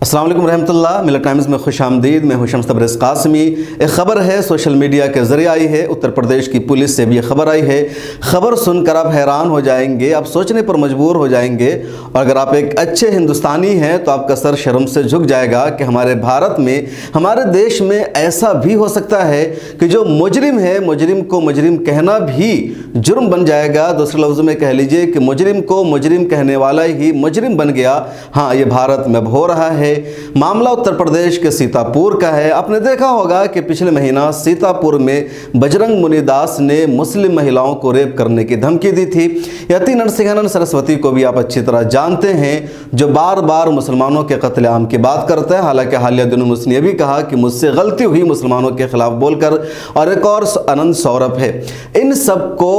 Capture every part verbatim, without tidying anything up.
अस्सलाम वालेकुम रहमतुल्लाह। मिलत टाइम्स में खुश आमदीद। मैं हूं शम्स तबरेज़ कासमी। एक ख़बर है सोशल मीडिया के ज़रिए आई है, उत्तर प्रदेश की पुलिस से भी ये खबर आई है। ख़बर सुनकर आप हैरान हो जाएंगे, आप सोचने पर मजबूर हो जाएंगे। और अगर आप एक अच्छे हिंदुस्तानी हैं तो आपका सर शर्म से झुक जाएगा कि हमारे भारत में, हमारे देश में ऐसा भी हो सकता है कि जो मुजरिम है, मुजरिम को मुजरिम कहना भी जुर्म बन जाएगा। दूसरे लफ्ज़ों में कह लीजिए कि मुजरिम को मुजरिम कहने वाला ही मुजरिम बन गया। हाँ, ये भारत में अब हो रहा है। मामला उत्तर प्रदेश के सीतापुर का है। आपने देखा होगा कि पिछले महीना सीतापुर में बजरंग मुनिदास ने मुस्लिम महिलाओं को रेप करने की धमकी दी थी। यति नरसिंहानंद सरस्वती को भी आप अच्छी तरह जानते हैं, जो बार बार मुसलमानों के कत्लेआम की बात करता है। हालांकि हालिया दिनों में उसने भी कहा कि मुझसे गलती हुई मुसलमानों के खिलाफ बोलकर। और एक और अनंत सौरभ है। इन सब को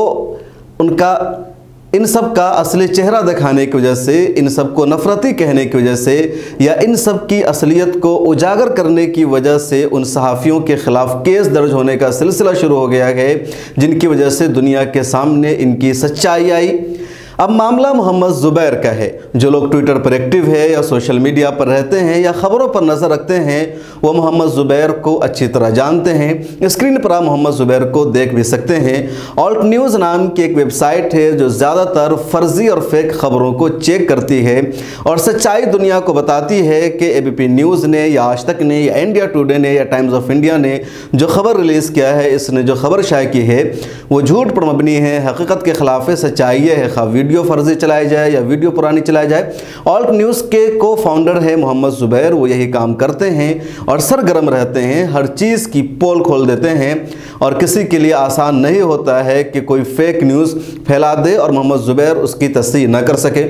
उनका इन सब का असली चेहरा दिखाने की वजह से, इन सब को नफरती कहने की वजह से, या इन सब की असलियत को उजागर करने की वजह से उन सहाफ़ियों के ख़िलाफ़ केस दर्ज होने का सिलसिला शुरू हो गया है, जिनकी वजह से दुनिया के सामने इनकी सच्चाई आई। अब मामला मोहम्मद ज़ुबैर का है। जो लोग ट्विटर पर एक्टिव है या सोशल मीडिया पर रहते हैं या ख़बरों पर नज़र रखते हैं, वो मोहम्मद ज़ुबैर को अच्छी तरह जानते हैं। स्क्रीन पर आप मोहम्मद ज़ुबैर को देख भी सकते हैं। ऑल्ट न्यूज़ नाम की एक वेबसाइट है जो ज़्यादातर फर्जी और फेक ख़बरों को चेक करती है और सच्चाई दुनिया को बताती है कि ए बी पी न्यूज़ ने या आज तक ने या इंडिया टुडे ने या टाइम्स ऑफ इंडिया ने जो खबर रिलीज़ किया है, इसने जो खबर शाये की है वो झूठ पर मबनी है, हकीकत के ख़िलाफ़ है। सच्चाई ये है, खा वीडियो फर्जी चलाई जाए या वीडियो पुरानी चलाई जाए। ऑल्ट न्यूज़ के को फाउंडर है मोहम्मद ज़ुबैर। वो यही काम करते हैं और सरगर्म रहते हैं, हर चीज़ की पोल खोल देते हैं। और किसी के लिए आसान नहीं होता है कि कोई फेक न्यूज़ फैला दे और मोहम्मद ज़ुबैर उसकी तस्दीक न कर सके।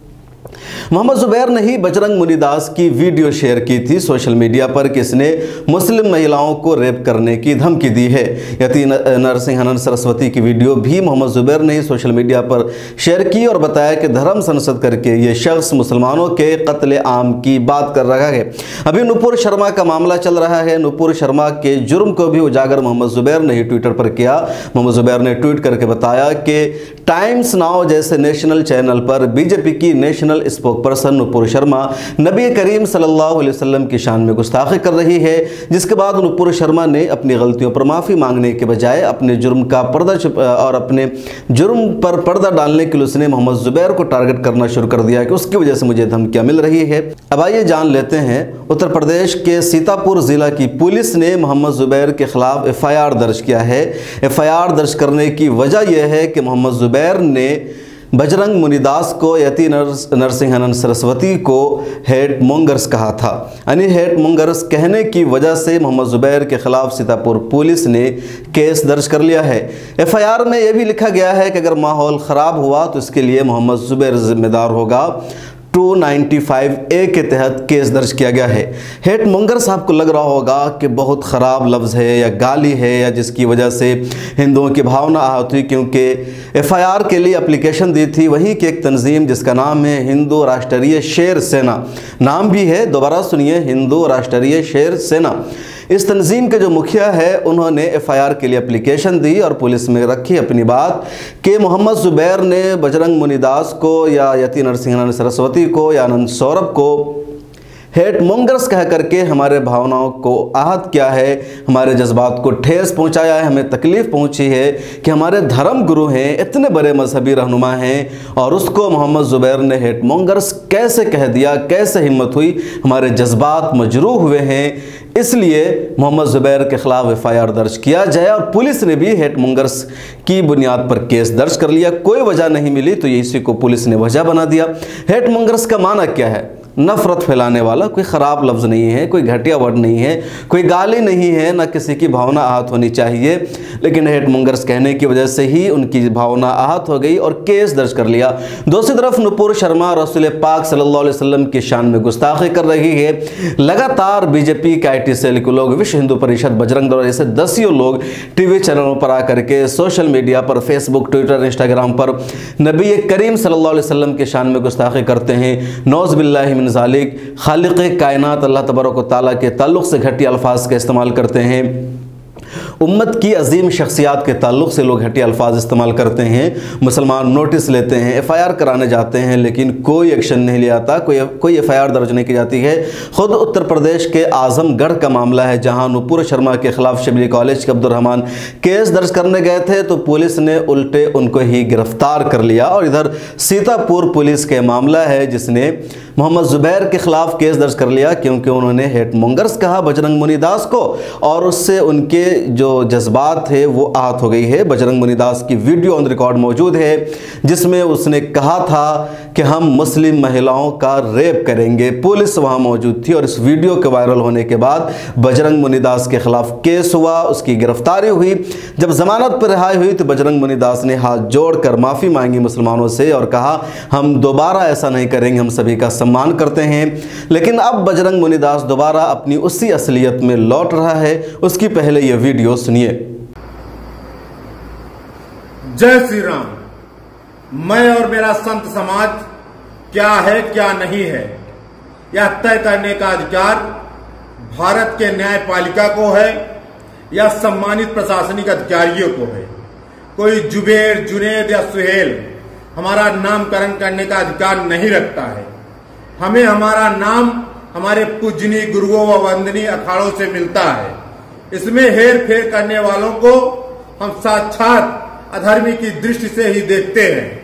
मोहम्मद ज़ुबैर ने ही बजरंग मुनिदास की वीडियो शेयर की थी सोशल मीडिया पर, किसने मुस्लिम महिलाओं को रेप करने की धमकी दी है। यति नरसिंहानंद सरस्वती की वीडियो भी मोहम्मद ज़ुबैर ने ही सोशल मीडिया पर शेयर की और बताया कि धर्म संसद करके ये शख्स मुसलमानों के कत्ले आम की बात कर रहा है। अभी नुपुर शर्मा का मामला चल रहा है। नुपुर शर्मा के जुर्म को भी उजागर मोहम्मद ज़ुबैर ने ही ट्विटर पर किया। मोहम्मद ज़ुबैर ने ट्वीट करके बताया कि टाइम्स नाउ जैसे नेशनल चैनल पर बीजेपी की national spokesperson Nupur Sharma नबी करीम सल्लल्लाहु अलैहि वसल्लम की शान में गुस्ताखी कर रही है, जिसके बाद नुपुर शर्मा ने अपनी गलतियों पर माफ़ी मांगने के बजाय अपने जुर्म का पर्दा और अपने जुर्म पर पर्दा डालने के लिए उसने मोहम्मद ज़ुबैर को टारगेट करना शुरू कर दिया कि उसकी वजह से मुझे धमकियां मिल रही है। अब आइए जान लेते हैं, उत्तर प्रदेश के सीतापुर ज़िला की पुलिस ने मोहम्मद ज़ुबैर के खिलाफ एफ आई आर दर्ज किया है। एफ आई आर दर्ज करने की वजह यह है कि मोहम्मद ज़ुबैर ने बजरंग मुनिदास को, यति नरसिंहानंद सरस्वती को हेट मोंगर्स कहा था। यानी हेट मोंगर्स कहने की वजह से मोहम्मद ज़ुबैर के खिलाफ सीतापुर पुलिस ने केस दर्ज कर लिया है। एफ आई आर में यह भी लिखा गया है कि अगर माहौल ख़राब हुआ तो इसके लिए मोहम्मद ज़ुबैर जिम्मेदार होगा। टू नाइन्टी फाइव ए के तहत केस दर्ज किया गया है। हेट मोंगर्स आपको लग रहा होगा कि बहुत ख़राब लफ्ज़ है या गाली है या जिसकी वजह से हिंदुओं की भावना आहत हुई, क्योंकि एफ आई आर के लिए एप्लीकेशन दी थी वहीं की एक तंजीम जिसका नाम है हिंदू राष्ट्रीय शेर सेना। नाम भी है, दोबारा सुनिए, हिंदू राष्ट्रीय शेर सेना। इस तंजीम के जो मुखिया है उन्होंने एफ आई आर के लिए एप्लीकेशन दी और पुलिस में रखी अपनी बात कि मोहम्मद ज़ुबैर ने बजरंग मुनिदास को या यति नरसिंहानंद सरस्वती को या अनंत सौरभ को हेट मोंगर्स कह करके हमारे भावनाओं को आहत किया है, हमारे जज्बात को ठेस पहुंचाया है, हमें तकलीफ़ पहुंची है कि हमारे धर्म गुरु हैं, इतने बड़े मजहबी रहनुमा हैं और उसको मोहम्मद ज़ुबैर ने हेट मोंगर्स कैसे कह दिया, कैसे हिम्मत हुई, हमारे जज्बात मजरूह हुए हैं। इसलिए मोहम्मद ज़ुबैर के ख़िलाफ़ एफ आई आर दर्ज किया जाए और पुलिस ने भी हेट मोंगर्स की बुनियाद पर केस दर्ज कर लिया। कोई वजह नहीं मिली तो इसी को पुलिस ने वजह बना दिया। हेट मोंगर्स का माना क्या है? नफ़रत फैलाने वाला। कोई ख़राब लफ्ज़ नहीं है, कोई घटिया वर्ड नहीं है, कोई गाली नहीं है, ना किसी की भावना आहत होनी चाहिए, लेकिन हेट मोंगर्स कहने की वजह से ही उनकी भावना आहत हो गई और केस दर्ज कर लिया। दूसरी तरफ नुपुर शर्मा रसूल पाक सल्लल्लाहु अलैहि वसल्लम की शान में गुस्ताखी कर रही है। लगातार बीजेपी के आई टी सेल के लोग, विश्व हिंदू परिषद, बजरंग दल जैसे दसियों लोग टीवी चैनलों पर आकर के, सोशल मीडिया पर, फेसबुक, ट्विटर, इंस्टाग्राम पर नबी करीम सल्लल्लाहु अलैहि वसल्लम की शान में गुस्ताखी करते हैं। नौज़ बिल्लाहि मिन ज़ालिक, खालिक़ कायनात अल्लाह तबारक व तआला के ताल्लुक़ से घटिया अल्फाज का इस्तेमाल करते हैं। उम्मत की अजीम शख्सियात के ताल्लुक़ से लोग घटिया अल्फाज इस्तेमाल करते हैं। मुसलमान नोटिस लेते हैं, एफ़ आई आर कराने जाते हैं, लेकिन कोई एक्शन नहीं लिया जाता, कोई कोई एफ़ आई आर दर्ज नहीं की जाती है। ख़ुद उत्तर प्रदेश के आज़मगढ़ का मामला है, जहाँ नुपुर शर्मा के ख़िलाफ़ शबली कॉलेज के अब्दुर्रहमान केस दर्ज करने गए थे तो पुलिस ने उल्टे उनको ही गिरफ्तार कर लिया। और इधर सीतापुर पुलिस के मामला है जिसने मोहम्मद ज़ुबैर के ख़िलाफ़ केस दर्ज कर लिया क्योंकि उन्होंने हेट मोंगर्स कहा बजरंग मुनीदास को, और उससे उनके जो जज्बात थे वो आहत हो गई है। बजरंग मुनीदास की वीडियो ऑन रिकॉर्ड मौजूद है जिसमें उसने कहा था कि हम मुस्लिम महिलाओं का रेप करेंगे। पुलिस वहाँ मौजूद थी और इस वीडियो के वायरल होने के बाद बजरंग मुनीदास के ख़िलाफ़ केस हुआ, उसकी गिरफ्तारी हुई। जब ज़मानत पर रिहाई हुई तो बजरंग मुनीदास ने हाथ जोड़कर माफ़ी मांगी मुसलमानों से और कहा हम दोबारा ऐसा नहीं करेंगे, हम सभी का सम्मान करते हैं। लेकिन अब बजरंग मुनीदास दोबारा अपनी उसी असलियत में लौट रहा है। उसकी पहले यह वीडियो सुनिए। जय श्री राम। मैं और मेरा संत समाज क्या है क्या नहीं है यह तय करने का अधिकार भारत के न्यायपालिका को है या सम्मानित प्रशासनिक अधिकारियों को है। कोई जुबैर, जुनैद या सुहेल हमारा नामकरण करने का अधिकार नहीं रखता है। हमें हमारा नाम हमारे पूजनीय गुरुओं व वंदनीय अखाड़ों से मिलता है। इसमें हेर फेर करने वालों को हम साक्षात अधर्मी की दृष्टि से ही देखते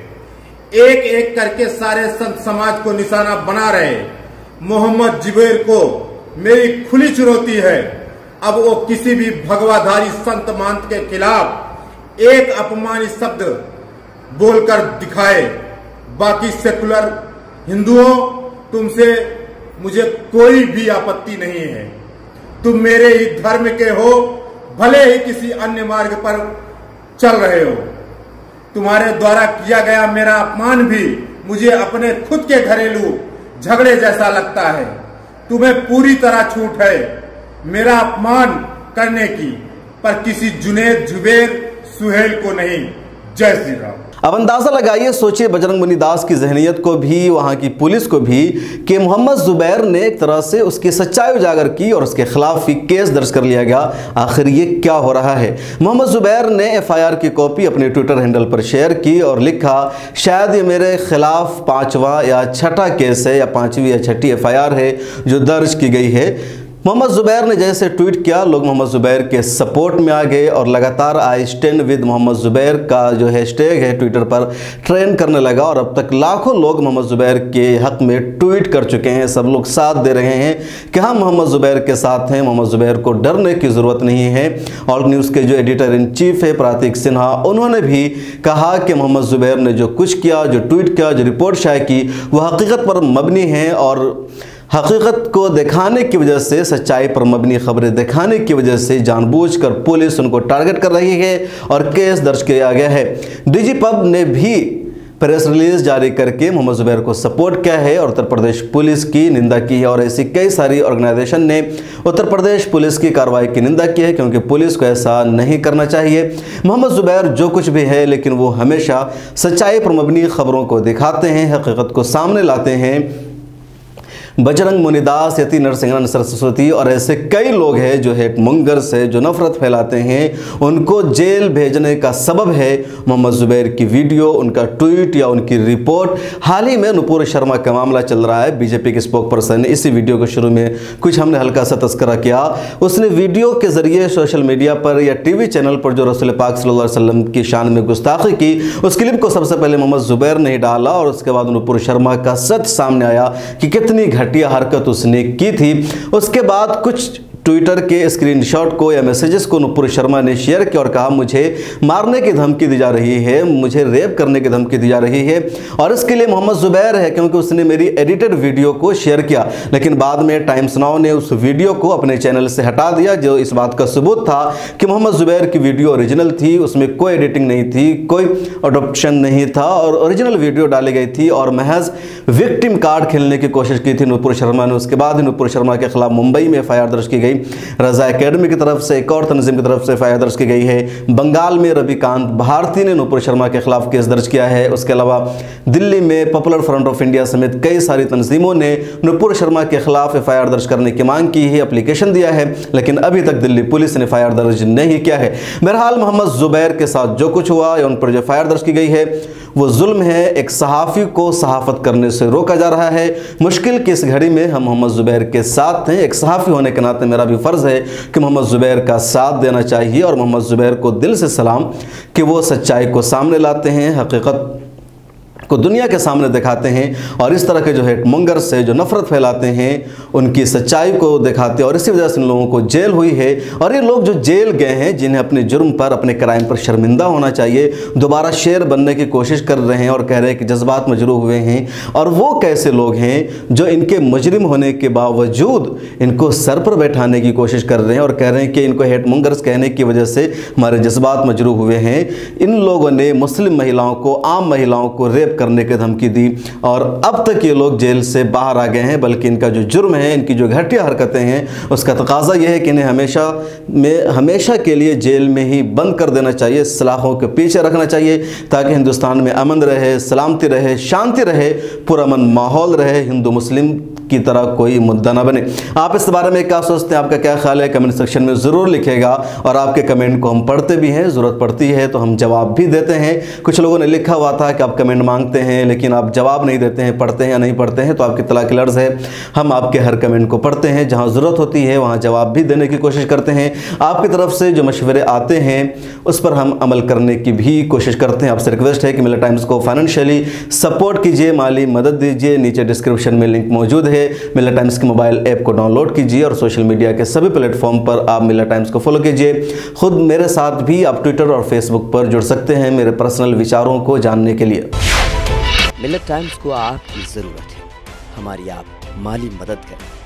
हैं। एक एक करके सारे संत समाज को निशाना बना रहे मोहम्मद जुबैर को मेरी खुली चुनौती है, अब वो किसी भी भगवाधारी संत महंत के खिलाफ एक अपमानित शब्द बोलकर दिखाए। बाकी सेकुलर हिंदुओं, तुमसे मुझे कोई भी आपत्ति नहीं है। तुम मेरे ही धर्म के हो, भले ही किसी अन्य मार्ग पर चल रहे हो। तुम्हारे द्वारा किया गया मेरा अपमान भी मुझे अपने खुद के घरेलू झगड़े जैसा लगता है। तुम्हें पूरी तरह छूट है मेरा अपमान करने की, पर किसी जुनैद, जुबैर, सुहेल को नहीं। जय श्री राम। अब अंदाज़ा लगाइए, सोचिए बजरंग मुनीदास की जहनीत को भी, वहाँ की पुलिस को भी, कि मोहम्मद ज़ुबैर ने एक तरह से उसकी सच्चाई उजागर की और उसके खिलाफ ही केस दर्ज कर लिया गया। आखिर ये क्या हो रहा है? मोहम्मद ज़ुबैर ने एफ आई आर की कॉपी अपने ट्विटर हैंडल पर शेयर की और लिखा शायद ये मेरे खिलाफ पाँचवा या छठा केस है या पाँचवीं या छठी एफ आई आर है जो दर्ज की गई है। मोहम्मद ज़ुबैर ने जैसे ट्वीट किया, लोग मोहम्मद ज़ुबैर के सपोर्ट में आ गए और लगातार I stand with Mohammed Zubair का जो हैशटैग है ट्विटर पर ट्रेंड करने लगा और अब तक लाखों लोग मोहम्मद ज़ुबैर के हक़ में ट्वीट कर चुके हैं। सब लोग साथ दे रहे हैं कि हम मोहम्मद ज़ुबैर के साथ हैं, मोहम्मद ज़ुबैर को डरने की ज़रूरत नहीं है। और न्यूज़ के जो एडिटर इन चीफ है प्रतीक सिन्हा, उन्होंने भी कहा कि मोहम्मद ज़ुबैर ने जो कुछ किया, जो ट्वीट किया, जो रिपोर्ट शाये की, वह हकीकत पर मबनी है और हकीकत को दिखाने की वजह से, सच्चाई पर मबनी खबरें दिखाने की वजह से जानबूझकर पुलिस उनको टारगेट कर रही है और केस दर्ज किया गया है। डीजी पब ने भी प्रेस रिलीज जारी करके मोहम्मद ज़ुबैर को सपोर्ट किया है और उत्तर प्रदेश पुलिस की निंदा की है और ऐसी कई सारी ऑर्गेनाइजेशन ने उत्तर प्रदेश पुलिस की कार्रवाई की निंदा की है क्योंकि पुलिस को ऐसा नहीं करना चाहिए। मोहम्मद ज़ुबैर जो कुछ भी है, लेकिन वो हमेशा सच्चाई पर मबनी खबरों को दिखाते हैं, हकीकत को सामने लाते हैं। बजरंग मुनीदास, यति नरसिंह सरस्वती और ऐसे कई लोग हैं जो हेट मंगर्स है, जो नफरत फैलाते हैं, उनको जेल भेजने का सबब है मोहम्मद ज़ुबैर की वीडियो, उनका ट्वीट या उनकी रिपोर्ट। हाल ही में नुपुर शर्मा का मामला चल रहा है। बीजेपी के स्पोक पर्सन ने इसी वीडियो को शुरू में कुछ हमने हल्का सा तस्करा किया। उसने वीडियो के ज़रिए सोशल मीडिया पर या टी वी चैनल पर जो रसूल पाक सल्लल्लाहु अलैहि वसल्लम की शान में गुस्ताखी की, उस क्लिप को सबसे पहले मोहम्मद ज़ुबैर ने डाला और उसके बाद नुपुर शर्मा का सच सामने आया कि कितनी घटिया हरकत उसने की थी। उसके बाद कुछ ट्विटर के स्क्रीनशॉट को या मैसेजेस को नुपुर शर्मा ने शेयर किया और कहा मुझे मारने की धमकी दी जा रही है, मुझे रेप करने की धमकी दी जा रही है और इसके लिए मोहम्मद ज़ुबैर है क्योंकि उसने मेरी एडिटेड वीडियो को शेयर किया। लेकिन बाद में टाइम्स नाउ ने उस वीडियो को अपने चैनल से हटा दिया जो इस बात का सबूत था कि मोहम्मद ज़ुबैर की वीडियो ओरिजिनल थी, उसमें कोई एडिटिंग नहीं थी, कोई अडॉप्शन नहीं था और ओरिजिनल वीडियो डाली गई थी और महज विक्टिम कार्ड खेलने की कोशिश की थी नुपुर शर्मा ने। उसके बाद नुपुर शर्मा के खिलाफ मुंबई में एफ आई आर दर्ज की गई रजा एकेडमी की तरफ से एक और तंजीम की तरफ से एफ आई आर दर्ज की गई है। बंगाल में रविकांत भारती ने नुपुर शर्मा के खिलाफ केस दर्ज किया है। उसके अलावा दिल्ली में पॉपुलर फ्रंट ऑफ इंडिया समेत कई सारी तंजीमों ने नुपुर शर्मा के खिलाफ एफ आई आर दर्ज करने की मांग की है, एप्लीकेशन दिया है, लेकिन अभी तक दिल्ली पुलिस ने एफ आई आर दर्ज नहीं किया है। बहरहाल मोहम्मद जुबैर के साथ जो कुछ हुआ या उन पर जो एफ आई आर दर्ज की गई है वो जुल्म है। एक सहाफ़ी को सहाफ़त करने से रोका जा रहा है। मुश्किल की इस घड़ी में हम मोहम्मद जुबैर के साथ हैं। एक सहाफ़ी होने के नाते मेरा भी फ़र्ज़ है कि मोहम्मद जुबैर का साथ देना चाहिए और मोहम्मद जुबैर को दिल से सलाम कि वो सच्चाई को सामने लाते हैं, हकीकत को दुनिया के सामने दिखाते हैं और इस तरह के जो हेट मंगर से जो नफरत फैलाते हैं उनकी सच्चाई को दिखाते हैं। और इसी वजह से इन लोगों को जेल हुई है। और ये लोग जो जेल गए हैं, जिन्हें अपने जुर्म पर, अपने क्राइम पर शर्मिंदा होना चाहिए, दोबारा शेर बनने की कोशिश कर रहे हैं और कह रहे हैं कि जज्बात मजरूह हुए हैं। और वो कैसे लोग हैं जो इनके मुजरिम होने के बावजूद इनको सर पर बैठाने की कोशिश कर रहे हैं और कह रहे हैं कि इनको हेट मंगर्स कहने की वजह से हमारे जज्बात मजरूह हुए हैं। इन लोगों ने मुस्लिम महिलाओं को, आम महिलाओं को रेप करने की धमकी दी और अब तक ये लोग जेल से बाहर आ गए हैं। बल्कि इनका जो जुर्म है, इनकी जो घटिया हरकतें हैं, उसका तकाजा यह है कि इन्हें हमेशा में हमेशा के लिए जेल में ही बंद कर देना चाहिए, सलाखों के पीछे रखना चाहिए, ताकि हिंदुस्तान में अमन रहे, सलामती रहे, शांति रहे, पुरअमन माहौल रहे, हिंदू मुस्लिम की तरह कोई मुद्दा ना बने। आप इस बारे में क्या सोचते हैं, आपका क्या ख्याल है, कमेंट सेक्शन में ज़रूर लिखेगा। और आपके कमेंट को हम पढ़ते भी हैं, ज़रूरत पड़ती है तो हम जवाब भी देते हैं। कुछ लोगों ने लिखा हुआ था कि आप कमेंट मांगते हैं लेकिन आप जवाब नहीं देते हैं, पढ़ते हैं या नहीं पढ़ते हैं, तो आपकी तला की लर्ज़ है। हम आपके हर कमेंट को पढ़ते हैं, जहाँ ज़रूरत होती है वहाँ जवाब भी देने की कोशिश करते हैं। आपकी तरफ से जो मशवरे आते हैं उस पर हम अमल करने की भी कोशिश करते हैं। आपसे रिक्वेस्ट है कि मिलत टाइम्स को फाइनेंशियली सपोर्ट कीजिए, माली मदद दीजिए। नीचे डिस्क्रिप्शन में लिंक मौजूद है। मिलत टाइम्स के मोबाइल ऐप को डाउनलोड कीजिए और सोशल मीडिया के सभी प्लेटफॉर्म पर आप मिलत टाइम्स को फॉलो कीजिए। खुद मेरे साथ भी आप ट्विटर और फेसबुक पर जुड़ सकते हैं मेरे पर्सनल विचारों को जानने के लिए। मिलत टाइम्स को आपकी ज़रूरत है, हमारी आप माली मदद करें।